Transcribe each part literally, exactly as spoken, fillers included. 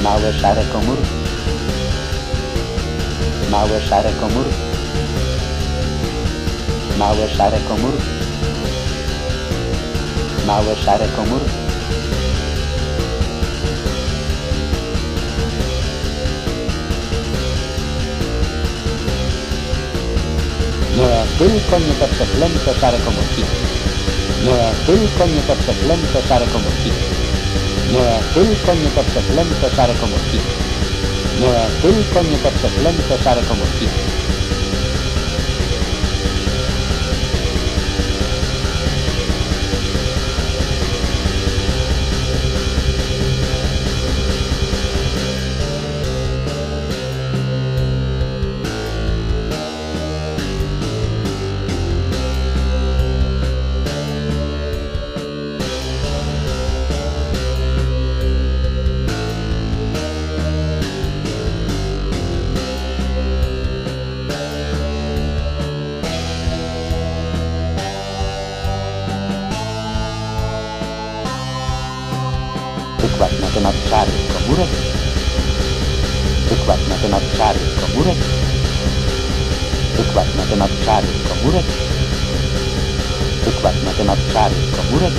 Małe szare komórki. Małe szare komórki. Małe szare komórki. Małe szare komórki. Nie, tylko nie te przeklęte szare komórki. Nie, tylko nie te przeklęte szare komórki. Nie, tylko nie te przeklęte szare komórki. Nie, tylko nie te przeklęte szare komórki. Wykład na temat szarych komórek. Wykład na temat szarych komórek. Wykład na temat szarych komórek. Wykład na temat szarych komórek.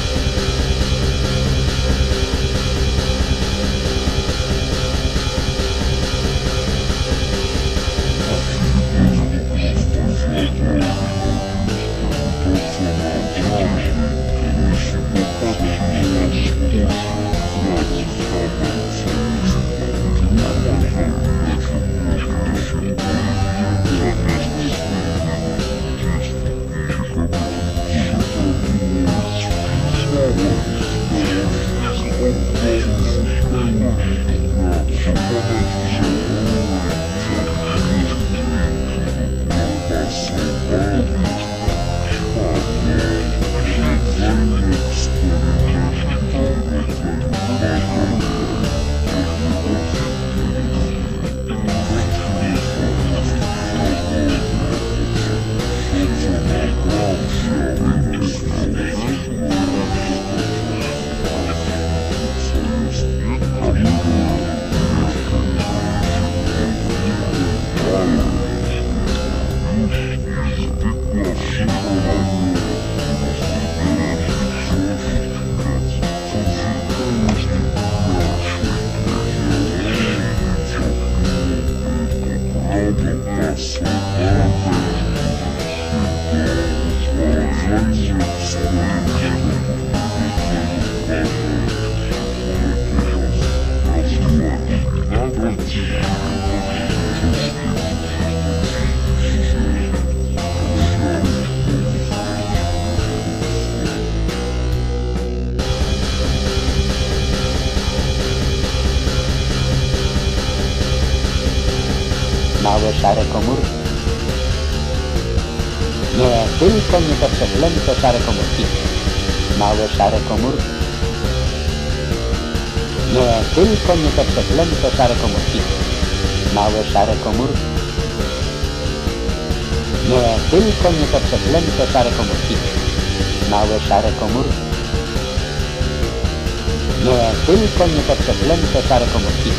Małe szare komórki. Nie, tylko nie te przeklęte szare komórki. Małe szare komórki. Nie, tylko nie te przeklęte szare komórki. Małe szare komórki. Nie, tylko nie te przeklęte szare komórki. Małe szare komórki. Nie, tylko nie te przeklęte szare komórki.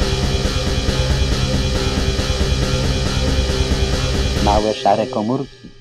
Małe szare komórki.